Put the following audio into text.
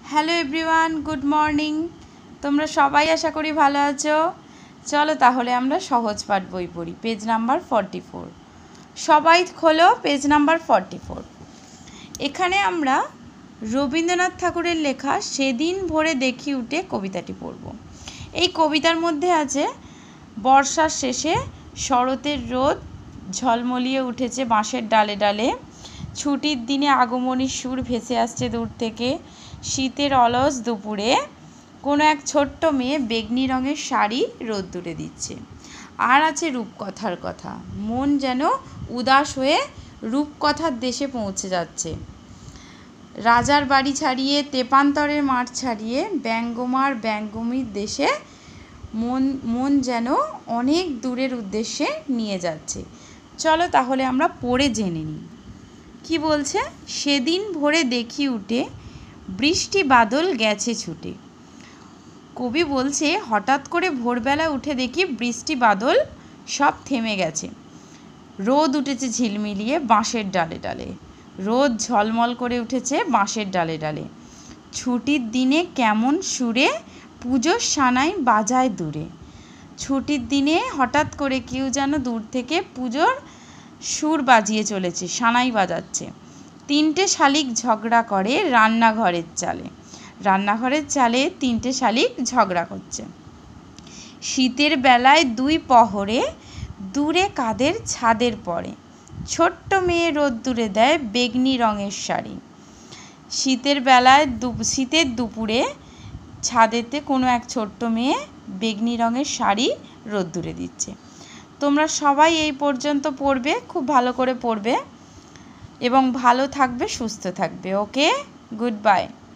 Hello everyone, good morning. তোমরা সবাই আশা করি ভালো আছো। চলো তাহলে আমরা সহজ পাঠ বই পড়ি। Page number 44। সবাই খোলো পেজ নাম্বার 44। এখানে আমরা রবীন্দ্রনাথ ঠাকুরের লেখা সেদিন ভোরে দেখি উঠে কবিতাটি পড়ব। এই কবিতার মধ্যে আছে বর্ষার শেষে শরতের রোদ ঝলমলিয়ে উঠেছে বাঁশের ডালে ডালে, ছুটির দিনে আগমনীর সুর ভেসে আসছে দূর থেকে, শীতের অলস দুপুরে কোনো এক ছোট্ট মেয়ে বেগনি রঙের শাড়ি রোদ্দুরে দিচ্ছে। আর আছে রূপকথার কথা, মন যেন উদাস হয়ে রূপকথার দেশে পৌঁছে যাচ্ছে। রাজার বাড়ি ছাড়িয়ে তেপান্তরের মাঠ ছাড়িয়ে ব্যঙ্গমার ব্যঙ্গমীর দেশে মন যেন অনেক দূরের উদ্দেশ্যে নিয়ে যাচ্ছে। চলো তাহলে আমরা পড়ে জেনে নিই কি বলছে। সেদিন ভোরে দেখি উঠে বৃষ্টি বাদল গেছে ছুটে। কবি বলছে হঠাৎ করে ভোরবেলা উঠে দেখি বৃষ্টি বাদল সব থেমে গেছে। রোদ উঠেছে ঝিলমিলিয়ে বাঁশের ডালে ডালে, রোদ ঝলমল করে উঠেছে বাঁশের ডালে ডালে। ছুটির দিনে কেমন সুরে পুজোর সানাই বাজায় দূরে। ছুটির দিনে হঠাৎ করে কেউ যেন দূর থেকে পুজোর সুর বাজিয়ে চলেছে, সানাই বাজাচ্ছে। তিনটে শালিক ঝগড়া করে রান্নাঘরের চালে, রান্নাঘরের চালে তিনটে শালিক ঝগড়া করছে। শীতের বেলায় দুই প্রহরে দূরে কাদের ছাদের পরে, ছোট্ট মেয়ে রোদ্দুরে দেয় বেগনি রঙের শাড়ি। শীতের বেলায় শীতের দুপুরে ছাদেতে কোনো এক ছোট্ট মেয়ে বেগনি রঙের শাড়ি রোদ্দুরে দিচ্ছে। তোমরা সবাই এই পর্যন্ত পড়বে, খুব ভালো করে পড়বে এবং ভালো থাকবে, সুস্থ থাকবে। Okay, good by.